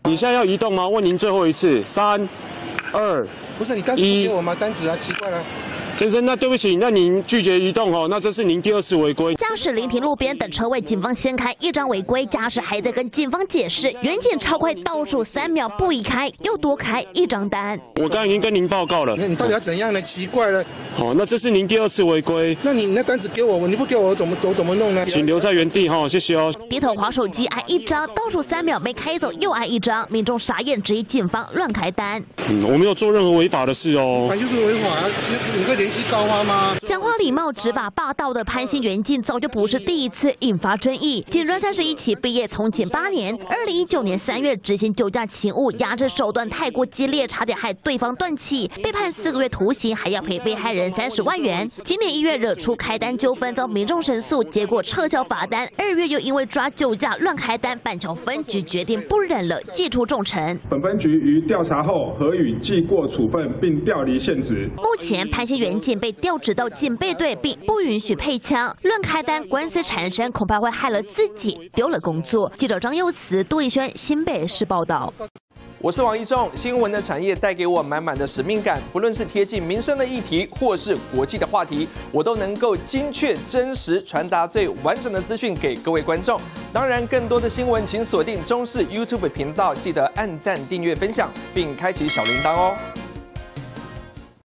你现在要移动吗？问您最后一次，3、2、 不是你单子不给我吗？单子啊，奇怪了。 先生，那对不起，那您拒绝移动哦，那这是您第2次违规。 驾驶临停路边等车位，警方先开1张违规，驾驶还在跟警方解释，远景超快，倒数3秒不移开，又多开1张单。 我刚刚已经跟您报告了。 那你到底要怎样呢？奇怪了。 哦，那这是您第2次违规。 那你那单子给我，你不给我，我怎么弄呢？ 请留在原地哈，谢谢哦。 低头滑手机，挨1张，倒数3秒没开走，又挨1张，民众傻眼，质疑警方乱开单。 我没有做任何违法的事哦。 反正就是违法啊！你会联系高花吗？ 讲话礼貌、执法霸道的潘姓远警早就不是第一次引发争议。警专31期毕业，从警8年，2019年3月执行酒驾勤务，压制手段太过激烈，差点害对方断气，被判4个月徒刑，还要赔被害人30万元。今年1月惹出开单纠纷，遭民众申诉，结果撤销罚单。2月又因为抓酒驾乱开单，板桥分局决定不忍了，祭出重惩。 本分局于调查后核予记过处分，并调离现职。 目前潘姓远警被调职到警备队，并不允许配枪。乱开单官司缠身，恐怕会害了自己，丢了工作。记者张佑慈、杜逸轩，新北市报道。 我是王一仲，新闻的产业带给我满满的使命感，不论是贴近民生的议题，或是国际的话题，我都能够精确、真实传达最完整的资讯给各位观众。当然，更多的新闻请锁定中视 YouTube 频道，记得按赞、订阅、分享，并开启小铃铛哦。